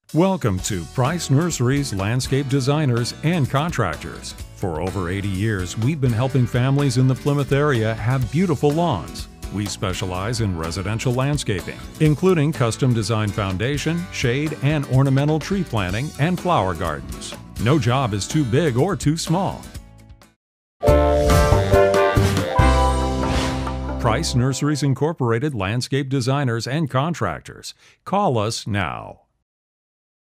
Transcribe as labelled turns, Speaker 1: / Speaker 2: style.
Speaker 1: Welcome to Price Nurseries Landscape Designers and Contractors. For over 80 years, we've been helping families in the Plymouth area have beautiful lawns. We specialize in residential landscaping, including custom designed foundation, shade, and ornamental tree planting and flower gardens. No job is too big or too small. Price Nurseries Incorporated Landscape Designers and Contractors. Call us now.